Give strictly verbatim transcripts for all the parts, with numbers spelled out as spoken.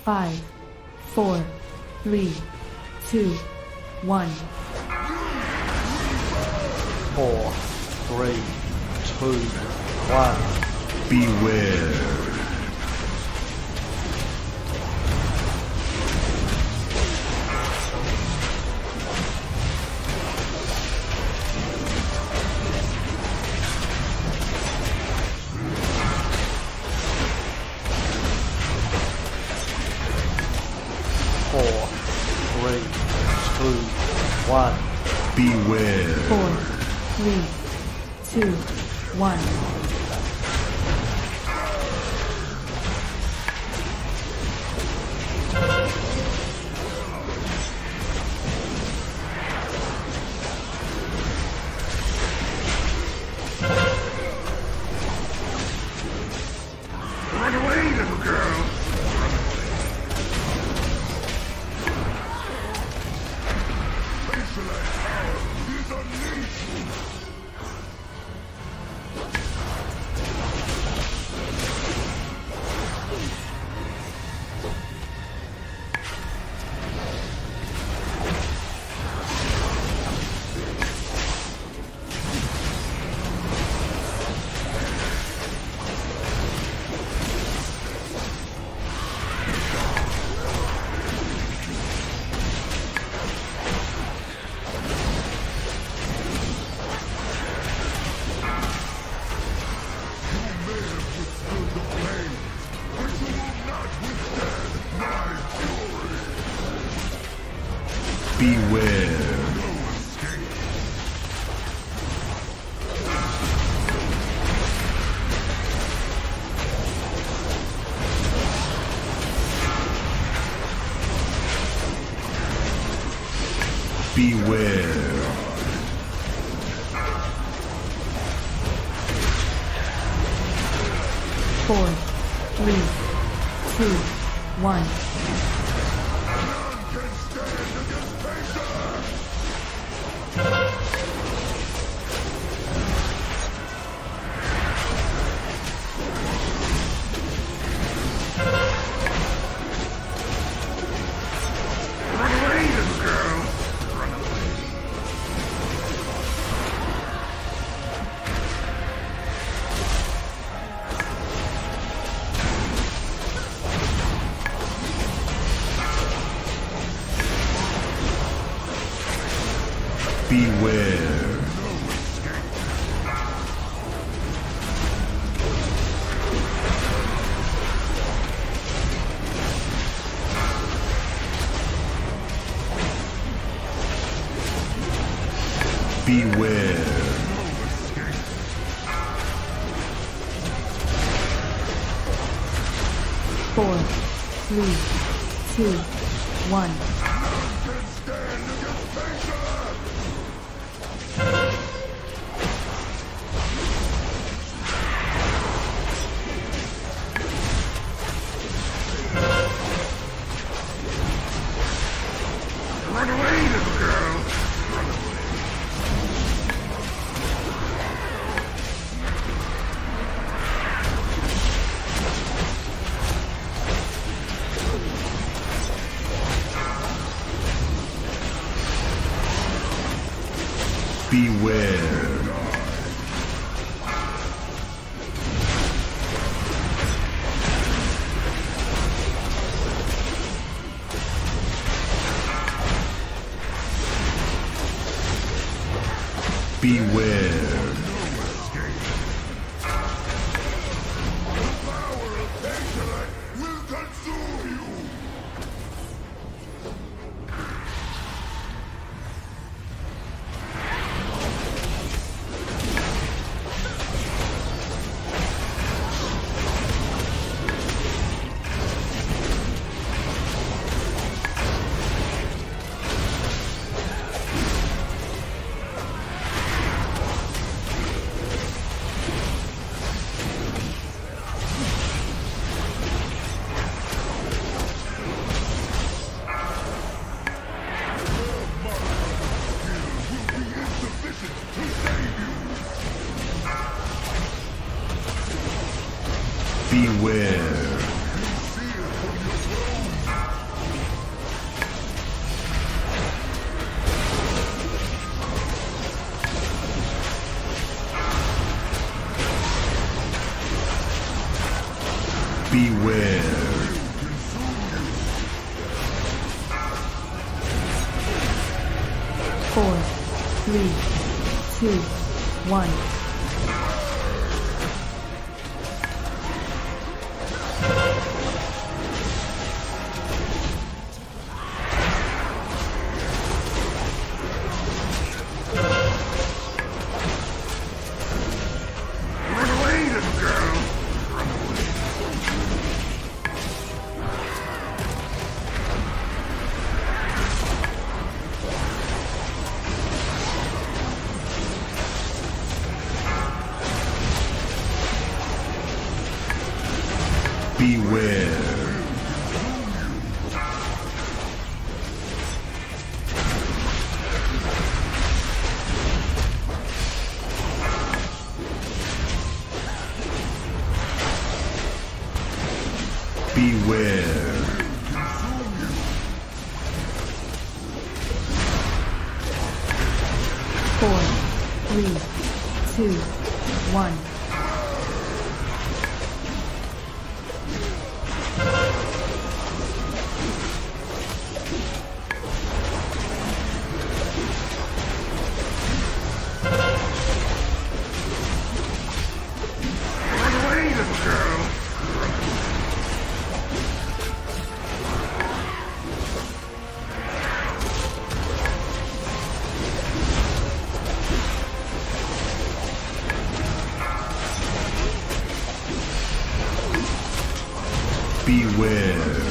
Five, four, three, two, one. Four, three, two, one. Beware. Four, three, two, one. Beware. Four, three, two, one. Run away, little girl. Beware. Beware. Four, three, two, one. Run away, little girl. Run away. Beware. Beware. Four, three, two, one. Run away, little girl. Run away. Beware. Beware. The power of intellect will consume you. Beware. Beware. Four, three, two, one. Run away, little girl. Run away. Beware. Beware. Four, three, two, one. Run away, little girl. Beware.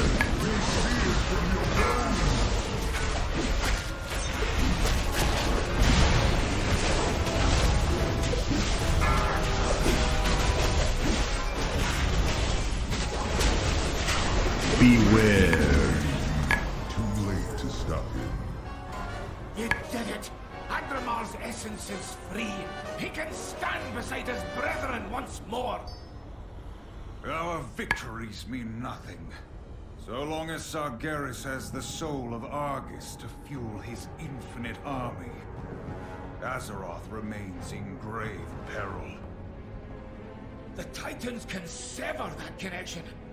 Beware. Too late to stop him. You did it! Agramar's essence is free. He can stand beside his brethren once more. Our victories mean nothing. So long as Sargeras has the soul of Argus to fuel his infinite army, Azeroth remains in grave peril. The Titans can sever that connection.